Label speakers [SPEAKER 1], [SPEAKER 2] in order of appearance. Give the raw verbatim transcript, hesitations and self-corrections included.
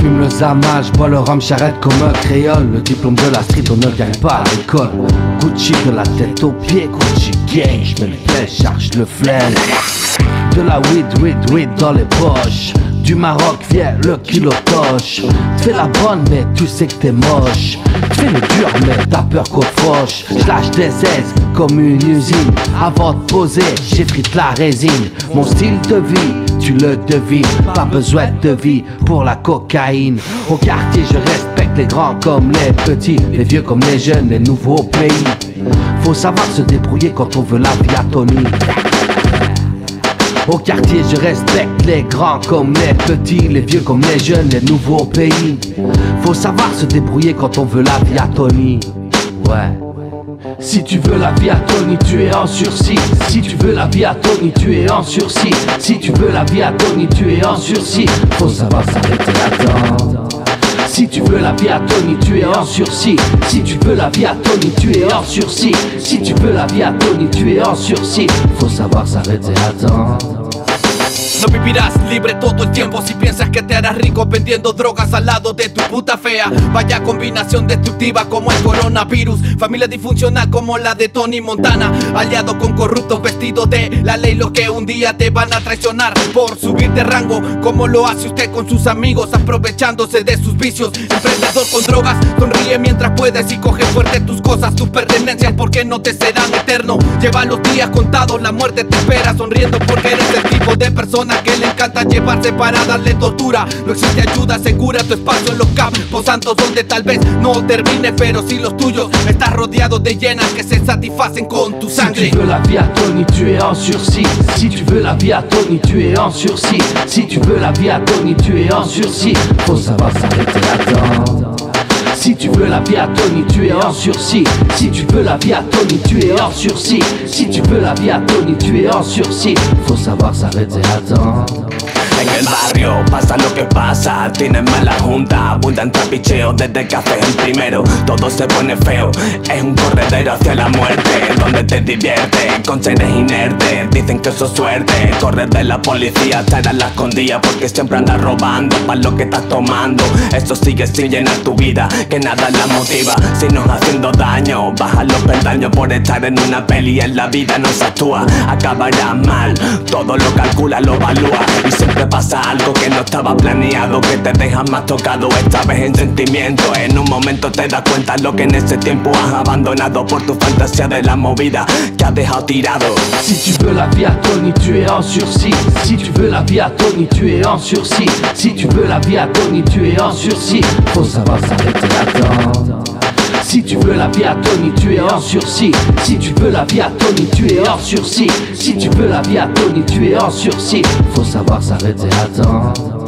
[SPEAKER 1] J'fume le zama, j'bois le rhum, j'arrête comme un créole. Le diplôme de la street, on ne gagne pas à l'école. Gucci de la tête aux pieds, Gucci gang. J'mets le flèche, charge le flingue. De la weed, weed, weed dans les poches. Du Maroc vient le kilo toche. Tu fais la bonne mais tu sais que t'es moche. Tu fais le dur mais t'as peur qu'on te fauche. J'lâche des aises comme une usine. Avant de poser, j'effrite la résine. Mon style de vie, tu le devines. Pas besoin de vie pour la cocaïne. Au quartier je respecte les grands comme les petits, les vieux comme les jeunes, les nouveaux pays. Faut savoir se débrouiller quand on veut la vie à Tony. Au quartier je respecte les grands comme les petits, les vieux comme les jeunes, les nouveaux pays. Faut savoir se débrouiller quand on veut la vie à Tony. Ouais. Si tu veux la vie à Tony, tu es en sursis. Si tu veux la vie à Tony, tu es en sursis. Si tu veux la vie à Tony, tu es en sursis. Faut savoir s'arrêter à temps. Si tu veux la vie à Tony, tu es en sursis. Si tu veux la vie à Tony, tu es en sursis. Si tu veux la vie à Tony, tu es en sursis. Faut savoir s'arrêter à temps.
[SPEAKER 2] No vivirás libre todo el tiempo si piensas que te harás rico vendiendo drogas al lado de tu puta fea. Vaya combinación destructiva como el coronavirus. Familia disfuncional como la de Tony Montana. Aliado con corruptos vestidos de la ley, los que un día te van a traicionar por subir de rango, como lo hace usted con sus amigos, aprovechándose de sus vicios. Emprendedor con drogas, sonríe mientras puedes y coge fuerte tus cosas, tus pertenencias, porque no te serán eternos. Lleva los días contados, la muerte te espera, sonriendo porque eres el tipo de persona que le encanta llevarse para darle tortura. No existe ayuda segura, tu espacio en los campos santos donde tal vez no termine, pero si los tuyos estás rodeado de llenas que se satisfacen con tu sangre.
[SPEAKER 1] Si tu veux la vie à Tony, tu es en sursis. Si tu veux la vie à Tony, tu es en sursis. Si tu veux la vie à Tony, tu es en sursis. Faut savoir s'arrêter à temps. Si tu veux la vie à Tony, tu es en sursis. Si tu veux la vie à Tony, tu es en sursis. Si tu veux la vie à Tony, tu es en sursis. Faut savoir s'arrêter à temps.
[SPEAKER 3] En el barrio pasa lo que pasa, tienen mala junta, abundan trapicheos desde que haces el primero. Todo se pone feo, es un corredero hacia la muerte, donde te diviertes con seres inertes. Dicen que eso es suerte, correr de la policía, estar a la escondida porque siempre andas robando para lo que estás tomando. Eso sigue sin llenar tu vida, que nada la motiva, sino haciendo daño. Baja los peldaños por estar en una peli, en la vida no se actúa, acabará mal, todo lo calcula, lo evalúa y siempre pasa algo que no estaba planeado, que te deja más tocado, esta vez en sentimiento. En un momento te das cuenta lo que en ese tiempo has abandonado por tu fantasía de la movida que has dejado tirado.
[SPEAKER 1] Si tu veux la vie à Tony, tu es en sursis. Si tu veux la vie à Tony, tu es en sursis. Si tu veux la vie à Tony, tu es en sursis. Faut savoir s'arrêter à temps. Si tu veux la vie à Tony, tu es en sursis. Si tu veux la vie à Tony, tu es en sursis. Si tu veux la vie à Tony, tu es en sursis. Faut savoir s'arrêter à temps.